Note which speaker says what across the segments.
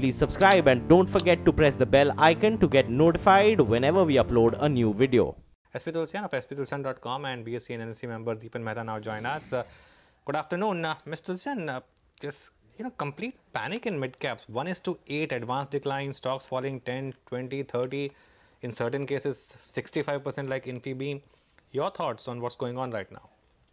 Speaker 1: please subscribe and don't forget to press the bell icon to get notified whenever we upload a new video.
Speaker 2: SP Tulsian of sptulsian.com and BSc and NSC member Deepan Mehta now join us. Good afternoon, Mr. Tulsian. Just complete panic in mid-caps. 1:8 advanced decline, stocks falling 10, 20, 30, in certain cases 65% like Infibeam. Your thoughts on what's going on right now?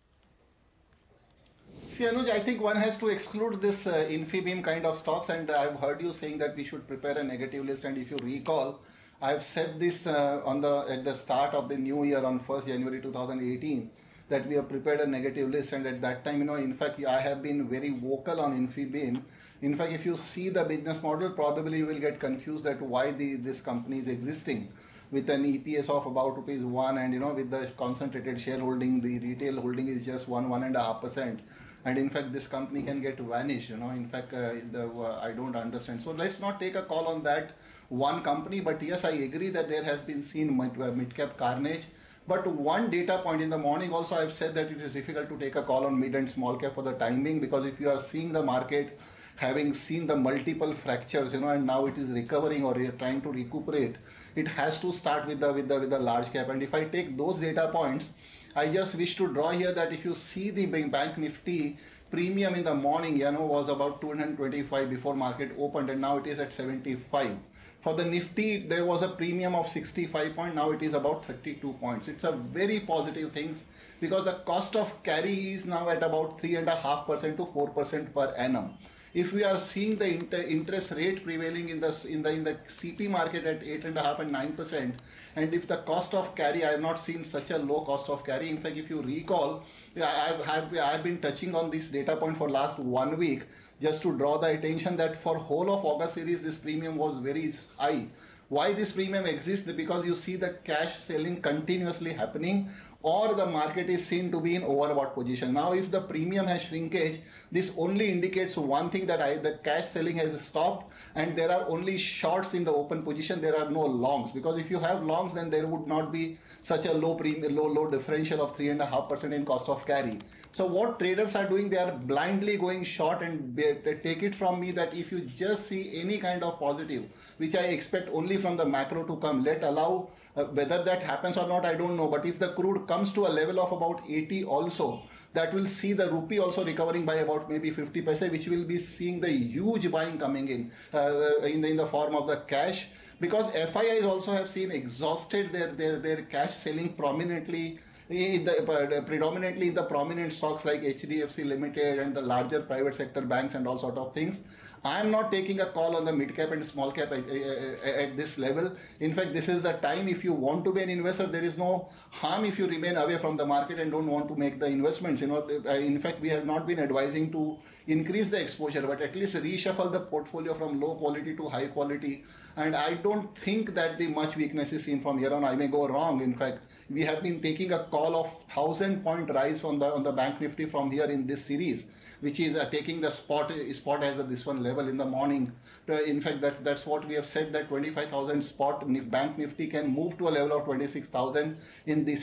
Speaker 3: See, Anuj, I think one has to exclude this Infibeam kind of stocks, and I've heard you saying that we should prepare a negative list. And if you recall, I've said this at the start of the new year on 1st January 2018 that we have prepared a negative list, and at that time, in fact, I have been very vocal on Infibeam. In fact, if you see the business model, probably you will get confused at why this company is existing with an EPS of about ₹1, and with the concentrated shareholding, the retail holding is just 1.5%. And in fact, this company can get vanished, In fact, I don't understand. So let's not take a call on that one company. But yes, I agree that there has been seen mid-cap carnage. But one data point in the morning also, I've said that it is difficult to take a call on mid and small cap for the time being, because if you are seeing the market having seen the multiple fractures, and now it is recovering or trying to recuperate, it has to start with the large cap. And if I take those data points, I just wish to draw here that if you see the Bank Nifty premium in the morning, was about 225 before market opened, and now it is at 75. For the Nifty, there was a premium of 65 points, now it is about 32 points. It's a very positive thing, because the cost of carry is now at about 3.5% to 4% per annum. If we are seeing the interest rate prevailing in the CP market at 8.5% and 9%, and if the cost of carry, I have not seen such a low cost of carry. In fact, if you recall, I have been touching on this data point for last 1 week, just to draw the attention that for whole of August series, this premium was very high. Why this premium exists? Because you see the cash selling continuously happening, or the market is seen to be in overbought position. Now, if the premium has shrinkage, this only indicates one thing, that the cash selling has stopped and there are only shorts in the open position. There are no longs, because if you have longs, then there would not be such a low differential of 3.5% in cost of carry. So what traders are doing, they are blindly going short, and take it from me that if you just see any kind of positive, which I expect only from the macro to come, allow whether that happens or not, I don't know. But if the crude comes to a level of about 80 also, that will see the rupee also recovering by about maybe 50 paise, which will be seeing the huge buying coming in the form of the cash. Because FIIs also have seen exhausted their cash selling predominantly in the prominent stocks like HDFC Limited and the larger private sector banks and all sort of things. I am not taking a call on the mid cap and small cap at this level. In fact, this is the time, if you want to be an investor, there is no harm if you remain away from the market and don't want to make the investments. In fact, we have not been advising to increase the exposure, but at least reshuffle the portfolio from low quality to high quality. And I don't think that the much weakness is seen from here on. I may go wrong. In fact, we have been taking a call of 1,000-point rise on the Bank Nifty from here in this series, which is taking the spot as this one level in the morning. In fact, that's what we have said, that 25,000 spot Bank Nifty can move to a level of 26,000 in this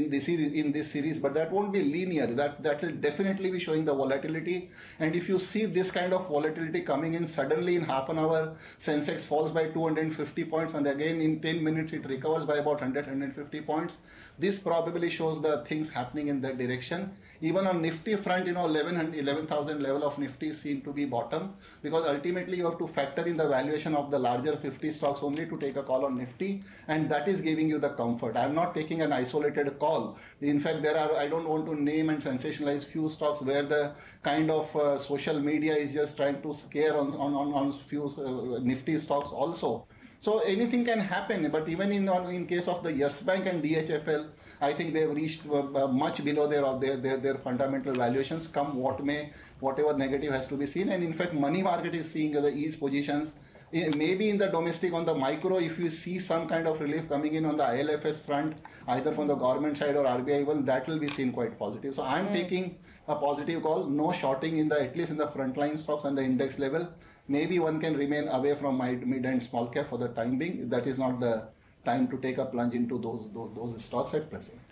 Speaker 3: series, but that won't be linear. That will definitely be showing the volatility. And if you see this kind of volatility coming in suddenly in half an hour, Sensex falls by 250 points, and again in 10 minutes it recovers by about 150 points. This probably shows the things happening in that direction. Even on Nifty front, 11,000 level of Nifty seem to be bottom, because ultimately you have to factor in the valuation of the larger 50 stocks only to take a call on Nifty, and that is giving you the comfort. I am not taking an isolated call. In fact, I don't want to name and sensationalize few stocks where the kind of social media is just trying to scare on few Nifty stocks also. So anything can happen, but even in case of the Yes Bank and DHFL, I think they have reached much below their fundamental valuations. Come what may, whatever negative has to be seen. And in fact, money market is seeing the ease positions. Maybe in the domestic, on the micro, if you see some kind of relief coming in on the ILFS front, either from the government side or RBI, even that will be seen quite positive. So I'm taking a positive call. No shorting at least in the frontline stocks on the index level. Maybe one can remain away from my mid and small cap for the time being. That is not the time to take a plunge into those stocks at present.